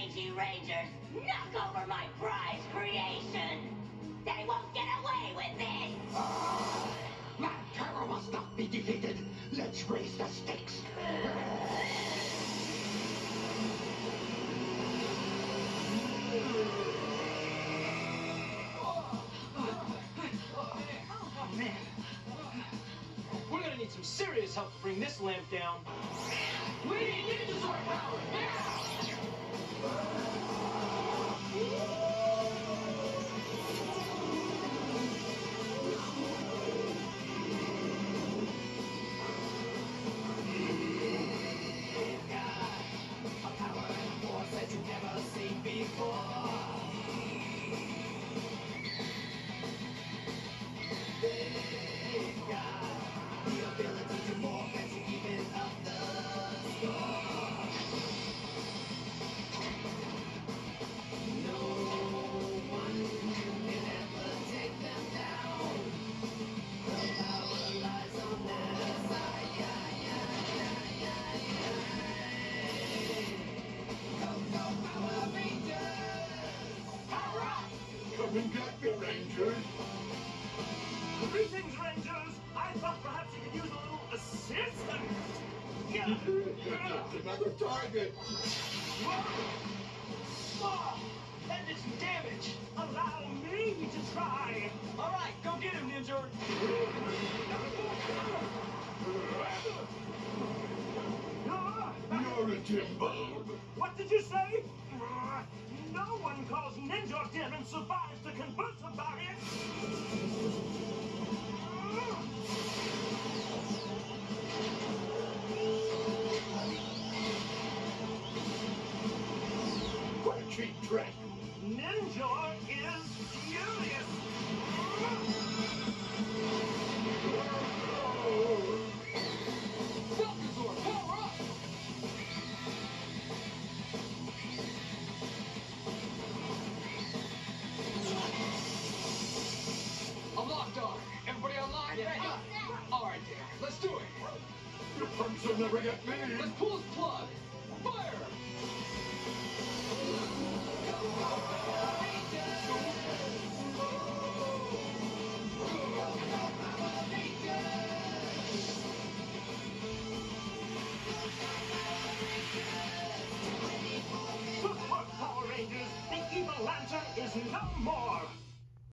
you Rangers knock over my prize creation! They won't get away with this! My terror must not be defeated. Let's raise the stakes. Oh, man. We're gonna need some serious help to bring this lamp down. We need Ninjasaur power now! A power and force that you've never seen before. They've got the ability to morph and to even up the score. No one can ever take them down. The power lies on their side. Power Rangers! Power up! Come and get the Rangers! Greetings, Rangers! I thought perhaps you could use a little assistance! Just another target! Oh, that did some damage! Allow me to try! Alright, go get him, Ninja! You're a Jimbo! What did you say? No one calls Ninja dim and survives to converse about it! What a cheap trick! Ninja is furious! Falcazor, power up! I'm locked on. Everybody online? Yeah. All right, then. Let's do it. Your punks will never get me! Let's pull his plug.